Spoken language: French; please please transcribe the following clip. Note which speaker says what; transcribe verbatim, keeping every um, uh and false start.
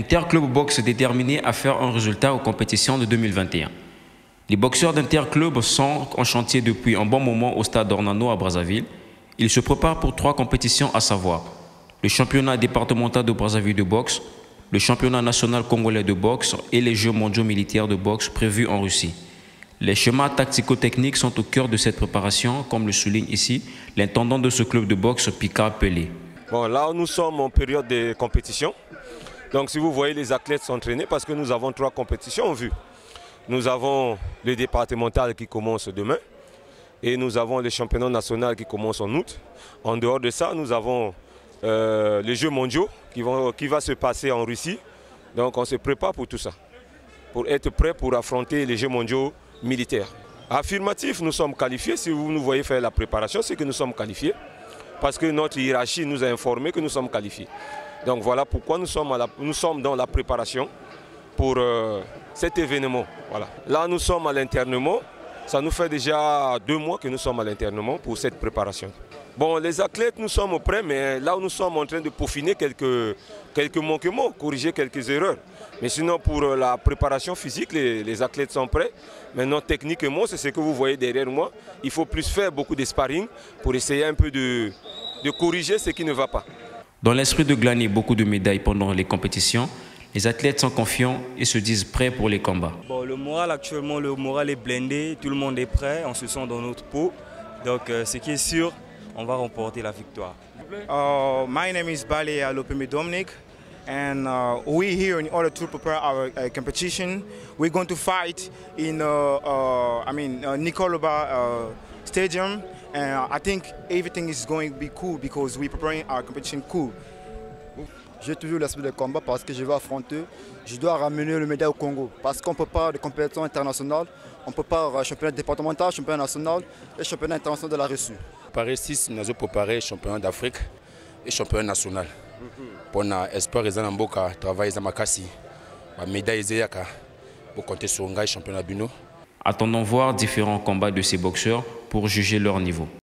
Speaker 1: Interclub Boxe est déterminé à faire un résultat aux compétitions de deux mille vingt et un. Les boxeurs d'Interclub sont en chantier depuis un bon moment au stade Ornano à Brazzaville. Ils se préparent pour trois compétitions, à savoir le championnat départemental de Brazzaville de boxe, le championnat national congolais de boxe et les Jeux mondiaux militaires de boxe prévus en Russie. Les schémas tactico-techniques sont au cœur de cette préparation, comme le souligne ici l'intendant de ce club de boxe, Picard Pelé.
Speaker 2: Bon, là, nous sommes en période de compétition. Donc, si vous voyez les athlètes s'entraîner, parce que nous avons trois compétitions en vue. Nous avons le départemental qui commence demain et nous avons le championnat national qui commence en août. En dehors de ça, nous avons euh, les Jeux mondiaux qui vont qui va se passer en Russie. Donc, on se prépare pour tout ça, pour être prêt pour affronter les Jeux mondiaux militaires. Affirmatif, nous sommes qualifiés. Si vous nous voyez faire la préparation, c'est que nous sommes qualifiés. Parce que notre hiérarchie nous a informé que nous sommes qualifiés. Donc voilà pourquoi nous sommes, à la, nous sommes dans la préparation pour euh, cet événement. Voilà. Là, nous sommes à l'internement. Ça nous fait déjà deux mois que nous sommes à l'internement pour cette préparation. Bon, les athlètes, nous sommes prêts, mais là où nous sommes en train de peaufiner quelques, quelques manquements, corriger quelques erreurs. Mais sinon, pour la préparation physique, les, les athlètes sont prêts. Maintenant, techniquement, c'est ce que vous voyez derrière moi. Il faut plus faire beaucoup de sparring pour essayer un peu de, de corriger ce qui ne va pas.
Speaker 1: Dans l'esprit de glaner beaucoup de médailles pendant les compétitions, les athlètes sont confiants et se disent prêts pour les combats.
Speaker 3: Bon, le moral actuellement, le moral est blindé, tout le monde est prêt, on se sent dans notre peau. Donc euh, ce qui est sûr, on va remporter la victoire.
Speaker 4: Uh, my name is Bale Alopeme Dominic, and uh, we here in order to prepare our uh, competition. We're going to fight in uh, uh, I mean uh, Nikoloba uh, Stadium, and I think everything is going to be cool because we're preparing our competition cool.
Speaker 5: J'ai toujours l'esprit de combat parce que je vais affronter, je dois ramener le médaille au Congo. Parce qu'on peut pas de compétition internationale, on peut pas championnat départemental, championnat national et championnat international de la Russie.
Speaker 6: Paris six, nous avons préparé championnat d'Afrique et championnat national. Pour l'espoir de Zamboka, travailler à Makassi, la médaille Zéaka, pour compter sur un championnat Bino.
Speaker 1: Attendons voir différents combats de ces boxeurs pour juger leur niveau.